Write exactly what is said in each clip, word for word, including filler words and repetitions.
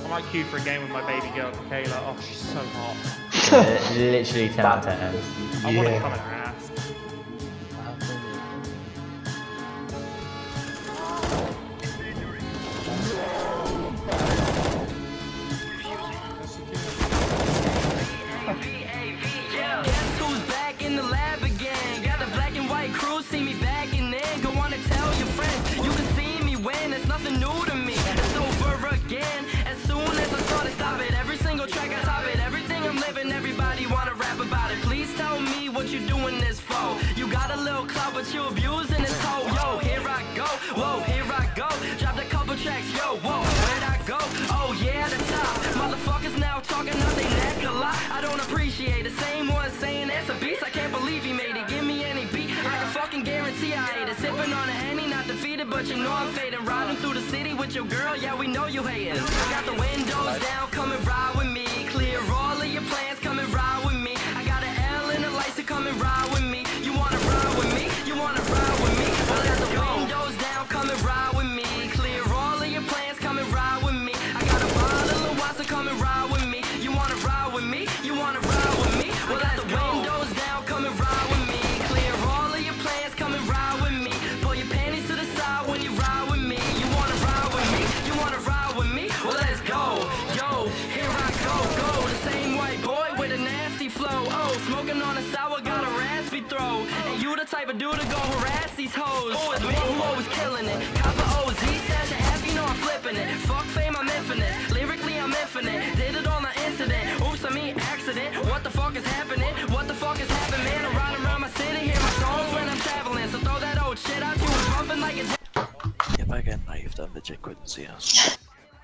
I might queue for a game with my baby girl, Kayla. Oh, she's so hot. Literally ten out of ten. I Yeah. want to come in her ass. Guess who's back in the lab again? Got the black and white crew, see me back and then go on and tell your friends. You can see me win, it's nothing new to me. It's over again. As soon as I start to stop it, every single track I top it. Everything I'm living, everybody wanna rap about it. Please tell me what you doing this for. You got a little clout, but you abusing this hoe. Yo, here I go. Whoa, here I go. Dropped a couple tracks. Yo, whoa, where'd I go? Oh yeah, the top. Motherfuckers now talking out they neck a lot. I don't appreciate the same one saying it's a beast. I can't believe he made it. Give me any beat, I can fucking guarantee I hate it. Sipping on a Henny, not defeated, but you know I'm fading. Riding through the city with your girl, yeah, we know you hating. I got the windows down, come and ride with me. Clear all of your plans, come and ride with me. I got an L in the lights to come and ride with me. You wanna ride with me? You wanna ride with me? Well, I got the windows down, come and ride with me. Clear all of your plans, come and ride with me. I got a bottle of wine, so come and ride with me. You wanna ride with me? You wanna ride with me? Well, I got the windows down, come and ride with me. Clear all of your plans, come and ride with me. Pull your panties to the side when you ride with me. You wanna ride with me? You wanna ride with me? Well, let's go. Yo, here I go, go. The same white boy with a nasty flow. Oh, smoking on a sour, got a raspy throat. And you the type of dude to go harass these hoes. Oh, it's me who always killing it. Copper O Z, stash a half, you know I'm flipping it. Fuck fame, I'm infinite. Lyrically, I'm infinite. Did it on an incident. Oops, I mean accident. What the fuck is happening? What the fuck is happening, man? I'm riding around my city, hear my songs when I'm traveling. So throw that old shit out, you was bumping like a If I get knifed, I legit couldn't see us.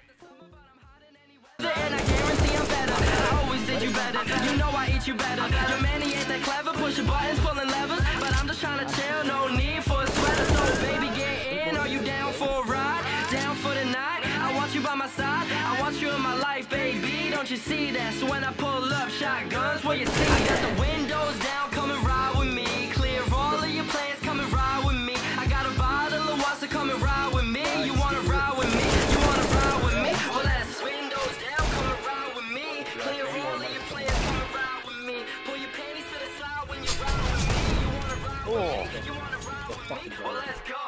and I guarantee I'm better. I always did you better. You know I eat you better. Your man, he ain't that clever. Pushing buttons, pulling levers. But I'm just trying to chill. No need for a sweater. So baby, get in. Are you down for a ride? Down for the night? I want you by my side. I want you in my life, baby. Don't you see that? So when I pull up shotguns, where you see I got the windows down. Come and ride with me. Clear all of your plans. Come and ride with me. I got a bottle of wine, so come and ride with me. You wanna ride with me? You wanna ride with me? Well, that's windows down. Come and ride with me. Clear all of your plans. Come and ride with me. Pull your panties to the side when you ride with me. You wanna ride with me? You wanna ride with me? Well, let's go.